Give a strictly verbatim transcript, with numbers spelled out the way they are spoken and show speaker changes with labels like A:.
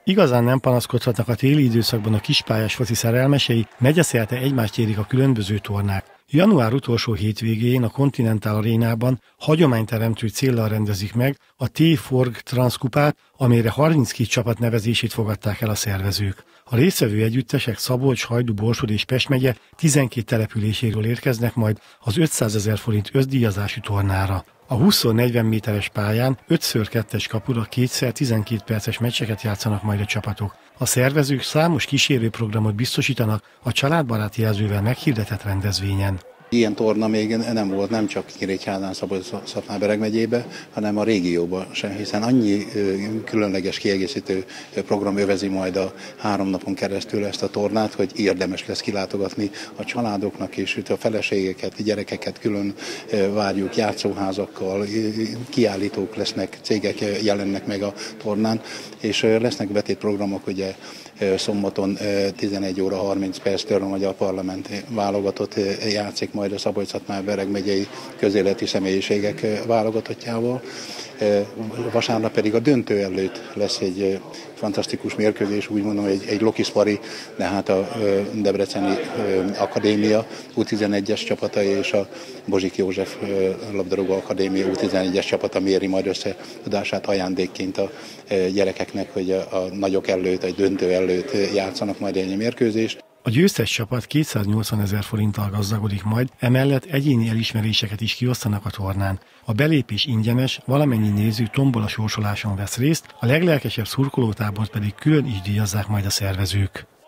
A: Igazán nem panaszkodhatnak a téli időszakban a kispályás foci szerelmesei, megyeszerte egymást érik a különböző tornák. Január utolsó hétvégén a Continental Arénában hagyományteremtő céllal rendezik meg a T-Forg Transzkupát, amelyre harminckét csapat nevezését fogadták el a szervezők. A résztvevő együttesek Szabolcs, Hajdú, Borsod és Pest megye tizenkét településéről érkeznek majd az ötszázezer forint összdíjazású tornára. A húsz negyven méteres pályán öt kettes kapura kétszer tizenkét perces meccseket játszanak majd a csapatok. A szervezők számos kísérőprogramot biztosítanak a családbarát jelzővel meghirdetett rendezvényen.
B: Ilyen torna még nem volt, nem csak Nyíregyházán, Szabolcs-Szatmár-Bereg megyébe, hanem a régióban sem, hiszen annyi különleges kiegészítő program övezi majd a három napon keresztül ezt a tornát, hogy érdemes lesz kilátogatni a családoknak, és a feleségeket, a gyerekeket külön várjuk játszóházakkal, kiállítók lesznek, cégek jelennek meg a tornán, és lesznek betétprogramok, ugye szombaton tizenegy óra harminc perctől a Magyar Parlament válogatott játszik majd a Szabolcs-Szatmár-Bereg megyei közéleti személyiségek válogatottjával. Vasárnap pedig a döntő előtt lesz egy fantasztikus mérkőzés, úgy mondom, egy, egy lokiszpari, de hát a Debreceni Akadémia U tizenegyes csapata és a Bozsik József labdarúgó akadémia U tizenegyes csapata méri majd össze tudását ajándékként a gyerekeknek, hogy a, a nagyok előtt, egy döntő előtt játszanak majd egy mérkőzést.
A: A győztes csapat kétszáznyolcvanezer forinttal gazdagodik majd, emellett egyéni elismeréseket is kiosztanak a tornán. A belépés ingyenes, valamennyi néző tombola sorsoláson vesz részt, a leglelkesebb szurkolótábort pedig külön is díjazzák majd a szervezők.